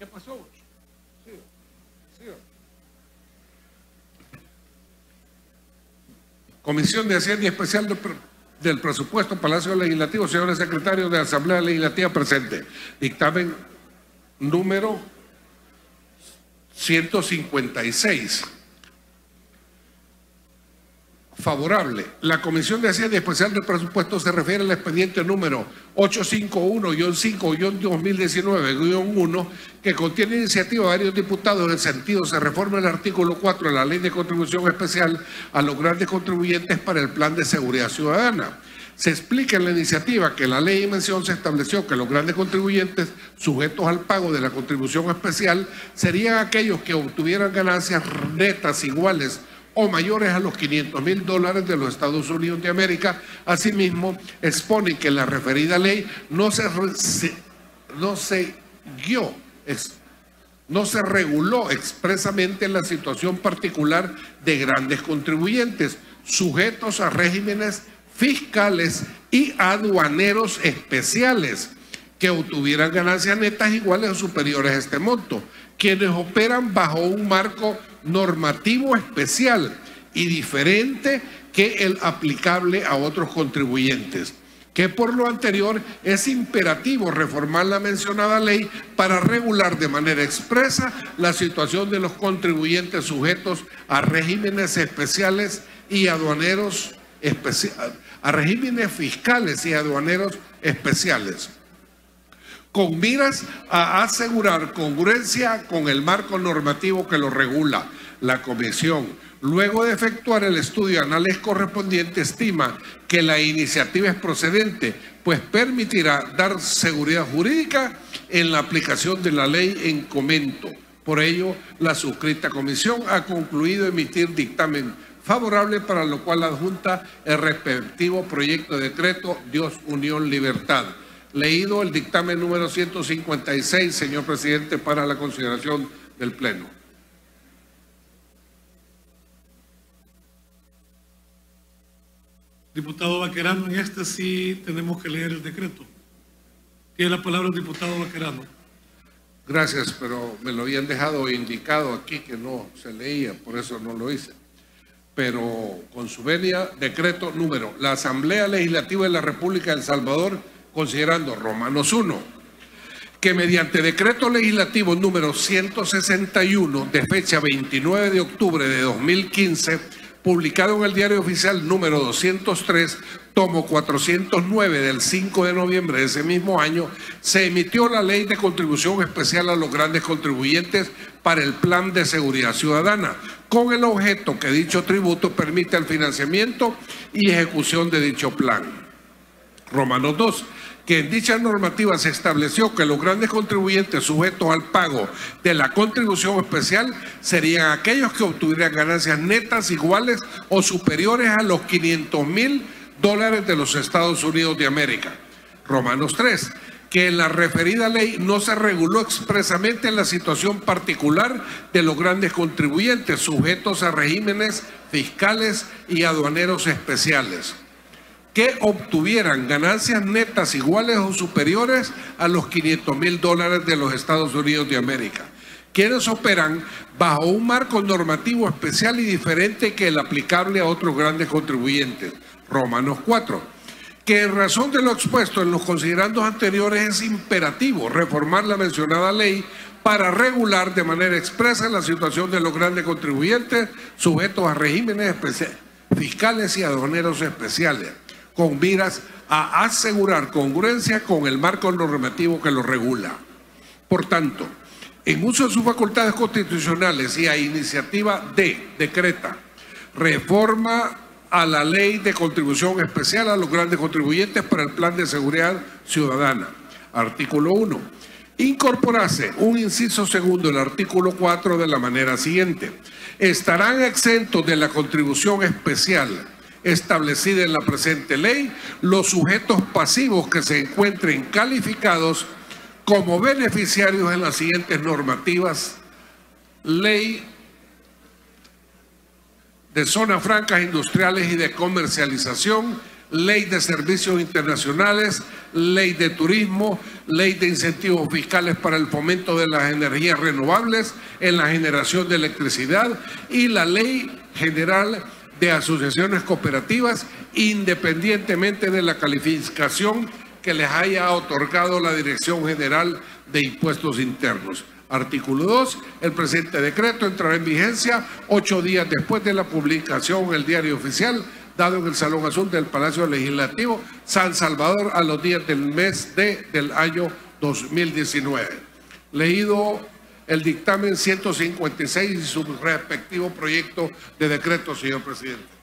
¿Qué pasó? Sí, sí. Comisión de Hacienda Especial del Presupuesto, Palacio Legislativo, señores secretarios de la Asamblea Legislativa presente. Dictamen número 156. Favorable. La Comisión de Hacienda Especial del Presupuesto se refiere al expediente número 851-5-2019-1, que contiene iniciativa de varios diputados en el sentido se reforma el artículo 4 de la Ley de Contribución Especial a los grandes contribuyentes para el Plan de Seguridad Ciudadana. Se explica en la iniciativa que la ley en mención se estableció que los grandes contribuyentes sujetos al pago de la contribución especial serían aquellos que obtuvieran ganancias netas iguales o mayores a los $500,000 de los Estados Unidos de América. Asimismo, expone que la referida ley no se reguló expresamente en la situación particular de grandes contribuyentes sujetos a regímenes fiscales y aduaneros especiales que obtuvieran ganancias netas iguales o superiores a este monto, quienes operan bajo un marco normativo especial y diferente que el aplicable a otros contribuyentes, que por lo anterior es imperativo reformar la mencionada ley para regular de manera expresa la situación de los contribuyentes sujetos a regímenes especiales y aduaneros a regímenes fiscales y aduaneros especiales, con miras a asegurar congruencia con el marco normativo que lo regula. La Comisión, luego de efectuar el estudio y análisis correspondiente, estima que la iniciativa es procedente, pues permitirá dar seguridad jurídica en la aplicación de la ley en comento. Por ello, la suscrita comisión ha concluido emitir dictamen favorable, para lo cual adjunta el respectivo proyecto de decreto Dios, Unión, Libertad. Leído el dictamen número 156, señor presidente, para la consideración del Pleno. Diputado Baquerano, en este sí tenemos que leer el decreto. Tiene la palabra el diputado Baquerano. Gracias, pero me lo habían dejado indicado aquí que no se leía, por eso no lo hice. Pero con su venia, decreto número, la Asamblea Legislativa de la República de El Salvador, considerando Romanos 1, que mediante decreto legislativo número 161 de fecha 29 de octubre de 2015, publicado en el Diario Oficial número 203, tomo 409 del 5 de noviembre de ese mismo año, se emitió la Ley de Contribución Especial a los grandes contribuyentes para el Plan de Seguridad Ciudadana, con el objeto que dicho tributo permita el financiamiento y ejecución de dicho plan. Romanos 2, que en dicha normativa se estableció que los grandes contribuyentes sujetos al pago de la contribución especial serían aquellos que obtuvieran ganancias netas iguales o superiores a los $500,000 de los Estados Unidos de América. Romanos 3, que en la referida ley no se reguló expresamente en la situación particular de los grandes contribuyentes sujetos a regímenes fiscales y aduaneros especiales, que obtuvieran ganancias netas iguales o superiores a los $500,000 de los Estados Unidos de América, quienes operan bajo un marco normativo especial y diferente que el aplicable a otros grandes contribuyentes. Romanos 4, que en razón de lo expuesto en los considerandos anteriores es imperativo reformar la mencionada ley para regular de manera expresa la situación de los grandes contribuyentes sujetos a regímenes fiscales y aduaneros especiales, con miras a asegurar congruencia con el marco normativo que lo regula. Por tanto, en uso de sus facultades constitucionales y a iniciativa de decreta reforma a la Ley de Contribución Especial a los grandes contribuyentes para el Plan de Seguridad Ciudadana. Artículo 1. Incorporarse un inciso segundo del artículo 4 de la manera siguiente. Estarán exentos de la contribución especial establecida en la presente ley los sujetos pasivos que se encuentren calificados como beneficiarios en las siguientes normativas: Ley de Zonas Francas Industriales y de Comercialización, ley de servicios internacionales, ley de turismo, ley de incentivos fiscales para el fomento de las energías renovables en la generación de electricidad y la ley general de asociaciones cooperativas, independientemente de la calificación que les haya otorgado la Dirección General de Impuestos Internos. Artículo 2. El presente decreto entrará en vigencia 8 días después de la publicación en el Diario Oficial, dado en el Salón Azul del Palacio Legislativo, San Salvador, a los días del mes del año 2019. Leído el dictamen 156 y su respectivo proyecto de decreto, señor presidente.